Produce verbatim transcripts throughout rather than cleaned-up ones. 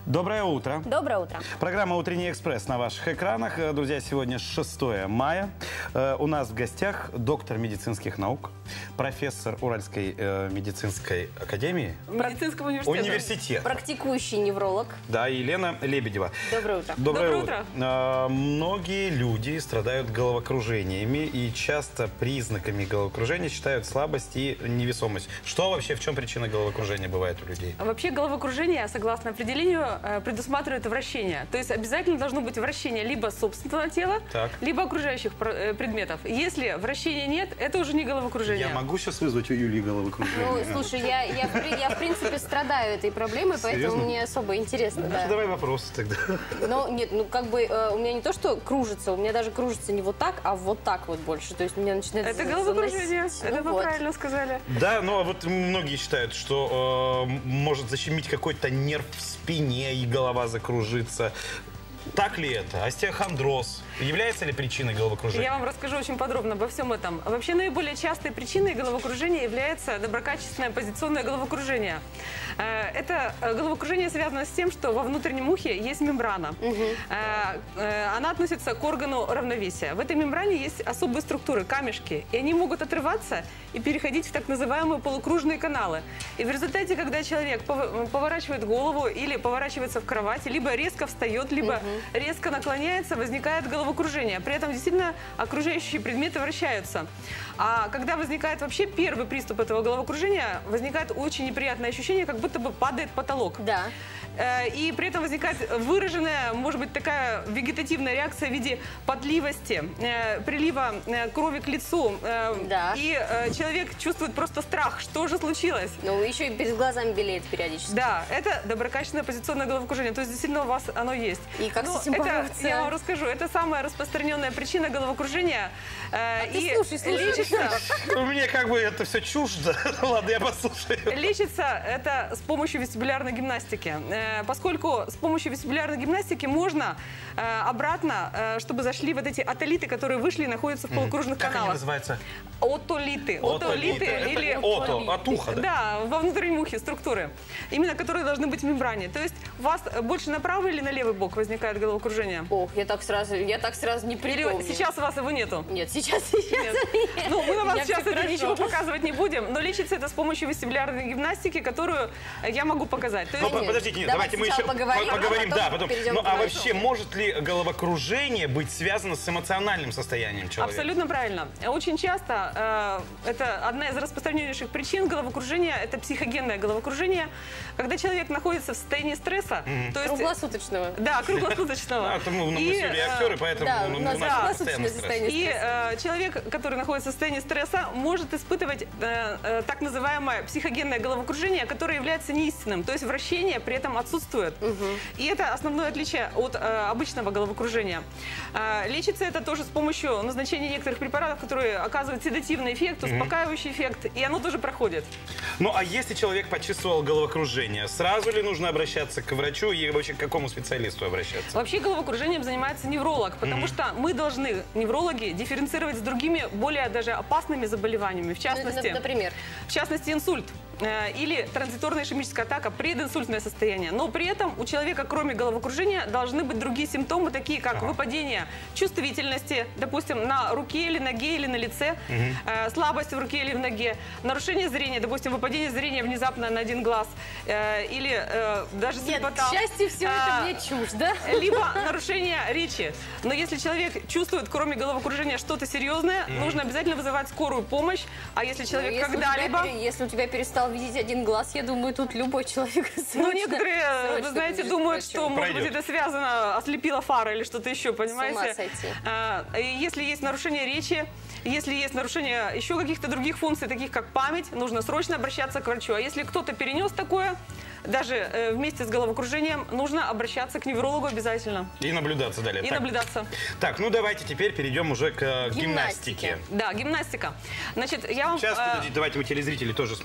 Доброе утро. Доброе утро. Программа «Утренний экспресс» на ваших экранах. Друзья, сегодня шестое мая. У нас в гостях доктор медицинских наук, профессор Уральской э, медицинской академии. Медицинского университета. Университет. Практикующий невролог. Да, Елена Лебедева. Доброе утро. Доброе, Доброе утро. утро. Э, многие люди страдают головокружениями, и часто признаками головокружения считают слабость и невесомость. Что вообще, в чем причина головокружения бывает у людей? Вообще головокружение, согласно определению, предусматривает вращение. То есть обязательно должно быть вращение либо собственного тела, так. либо окружающих предметов. Если вращения нет, это уже не головокружение. Я могу сейчас вызвать у Юлии головокружение? Ну, слушай, я, я, я в принципе страдаю этой проблемой, поэтому Серьезно? мне особо интересно. Ну, да. Давай вопросы тогда. Ну, нет, ну как бы э, у меня не то, что кружится, у меня даже кружится не вот так, а вот так вот больше. То есть меня начинает Это головокружение, заносить. это Ну, вы вот. правильно сказали. Да, но вот многие считают, что э, может защемить какой-то нерв в спине, и голова закружится. Так ли это? Остеохондроз является ли причиной головокружения? Я вам расскажу очень подробно обо всем этом. Вообще наиболее частой причиной головокружения является доброкачественное позиционное головокружение. Это головокружение связано с тем, что во внутреннем ухе есть мембрана. Угу. Она относится к органу равновесия. В этой мембране есть особые структуры, камешки, и они могут отрываться и переходить в так называемые полукружные каналы. И в результате, когда человек поворачивает голову или поворачивается в кровати, либо резко встает, либо угу. резко наклоняется, возникает головокружение. При этом действительно окружающие предметы вращаются. А когда возникает вообще первый приступ этого головокружения, возникает очень неприятное ощущение, как будто бы падает потолок. Да. И при этом возникает выраженная, может быть, такая вегетативная реакция в виде потливости, прилива крови к лицу. Да. И человек чувствует просто страх, что же случилось. Ну, еще и перед глазами белеет периодически. Да, это доброкачественное позиционное головокружение. То есть действительно у вас оно есть. И как Но с этим это, бороться? я вам расскажу. Это самая распространенная причина головокружения. А и ты слушай, слушай. лечится... Мне как бы это все чуждо. Ладно, я послушаю. Лечится это с помощью вестибулярной гимнастики. Поскольку с помощью вестибулярной гимнастики можно обратно, чтобы зашли вот эти отолиты, которые вышли и находятся в полукружных как каналах. Как они называются? Отолиты. Отолиты. или ото, от уха, да? Да, во внутреннем ухе структуры. Именно которые должны быть в мембране. То есть у вас больше на правый или на левый бок возникает головокружение? Ох, я так сразу, я так сразу не припомню. Или сейчас у вас его нету? Нет, сейчас, сейчас. Нет. Ну, мы на вас Меня сейчас все это хорошо. ничего показывать не будем, но лечится это с помощью вестибулярной гимнастики, которую я могу показать. То Ну, есть... подождите, нет, Давайте давайте мы еще поговорим, поговорим, а да, потом потом. перейдем Ну, к а вопросу. вообще, может ли головокружение быть связано с эмоциональным состоянием человека? Абсолютно правильно. Очень часто э, это одна из распространеннейших причин головокружения, это психогенное головокружение, когда человек находится в состоянии стресса. Mm-hmm. То есть, Круглосуточного. Да, круглосуточного. А, то мы, ну, мы И, сегодня актеры, поэтому да, ну, у нас у нас круглосуточное постоянно стресс. состояние. И э, человек, который находится в состоянии стресса, может испытывать э, э, так называемое психогенное головокружение, которое является неистинным. То есть вращение при этом отсутствует. Угу. И это основное отличие от э, обычного головокружения. Э, лечится это тоже с помощью назначения некоторых препаратов, которые оказывают седативный эффект, успокаивающий эффект, и оно тоже проходит. Ну, а если человек почувствовал головокружение, сразу ли нужно обращаться к врачу и вообще к какому специалисту обращаться? Вообще головокружением занимается невролог, потому Mm-hmm. что мы должны, неврологи, дифференцировать с другими, более даже опасными заболеваниями. В частности, Например? В частности инсульт э, или транзиторная ишемическая атака, прединсультное состояние. Но при этом у человека, кроме головокружения, должны быть другие симптомы, такие как ага. выпадение чувствительности, допустим, на руке или ноге или на лице, угу. э, слабость в руке или в ноге, нарушение зрения, допустим, выпадение зрения внезапно на один глаз, э, или э, даже слепота. Нет, к счастью, все это мне чушь, да? Либо нарушение речи. Но если человек чувствует, кроме головокружения, что-то серьезное, mm-hmm. нужно обязательно вызывать скорую помощь. А если человек ну, если когда-либо... У тебя, если у тебя перестал видеть один глаз, я думаю, тут любой человек срочно, Ну, некоторые, срочно вы знаете, думают, что, может Пройдет. быть, это связано, ослепила фара или что-то еще, понимаете? С ума сойти. А, если есть нарушение речи, если есть нарушение еще каких-то других функций, таких как память, нужно срочно обращаться к врачу. А если кто-то перенес такое, даже э, вместе с головокружением, нужно обращаться к неврологу обязательно. И наблюдаться далее. И так. наблюдаться. Так, ну давайте теперь перейдем уже к гимнастике. Да, гимнастика. Значит, я вам... Сейчас, э... подождите, давайте вы, телезрители, тоже смотрите.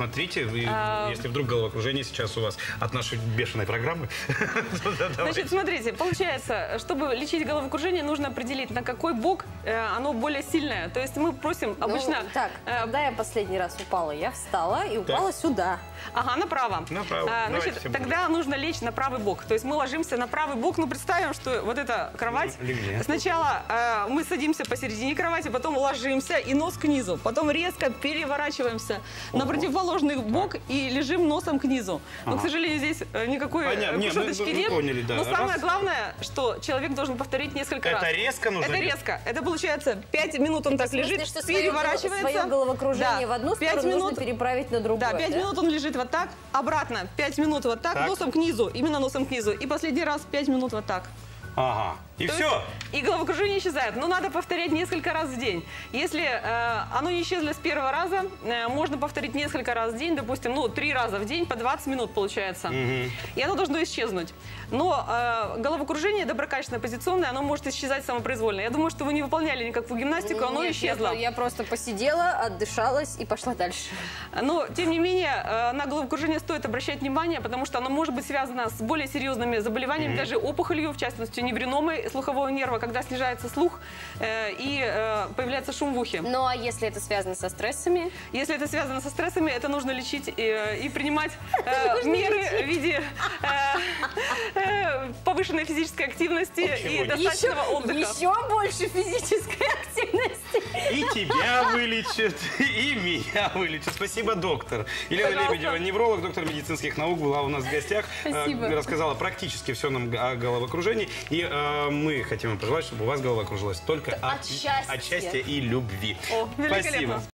и если вдруг головокружение сейчас у вас от нашей бешеной программы. Значит, смотрите, получается, чтобы лечить головокружение, нужно определить, на какой бок оно более сильное. То есть мы просим обычно... Так, когда я последний раз упала? Я встала и упала сюда. Ага, направо. Направо. А, значит, тогда нужно лечь на правый бок. То есть мы ложимся на правый бок. Ну, представим, что вот эта кровать. Легче. Сначала э, мы садимся посередине кровати, потом ложимся и нос к низу. Потом резко переворачиваемся Ого. на противоположный бок и лежим носом к низу. Но, ага. к сожалению, здесь никакой кушеточки нет. Поняли, да. Но Раз. самое главное, что человек должен повторить несколько Это раз. Это резко нужно? Это резко. Это получается пять минут он так лежит, что переворачивается. Свое головокружение да. в одну сторону минут, нужно переправить на другую. Да, пять да? минут он лежит вот так, обратно пять минут вот так, так, носом к низу, именно носом к низу. И последний раз пять минут вот так. Ага. И То все. И головокружение исчезает. Но надо повторять несколько раз в день. Если э, оно не исчезло с первого раза, э, можно повторить несколько раз в день, допустим, ну, три раза в день, по двадцать минут получается. Угу. И оно должно исчезнуть. Но э, головокружение доброкачественное, позиционное, оно может исчезать самопроизвольно. Я думаю, что вы не выполняли никакую гимнастику, оно Нет, исчезло. Я, я просто посидела, отдышалась и пошла дальше. Но, тем не менее, э, на головокружение стоит обращать внимание, потому что оно может быть связано с более серьезными заболеваниями, угу. даже опухолью, в частности, невриномой слухового нерва, когда снижается слух э, и э, появляется шум в ухе. Ну а если это связано со стрессами? Если это связано со стрессами, это нужно лечить и, и принимать э, меры в виде э, э, повышенной физической активности и достаточного отдыха. Еще больше физической активности. И тебя вылечат, и меня вылечат. Спасибо, доктор. Елена Лебедева, невролог, доктор медицинских наук, была у нас в гостях. Спасибо. Рассказала практически все нам о головокружении. И э, мы хотим вам пожелать, чтобы у вас голова кружилась только от, от, счастья. от счастья и любви. О, Спасибо.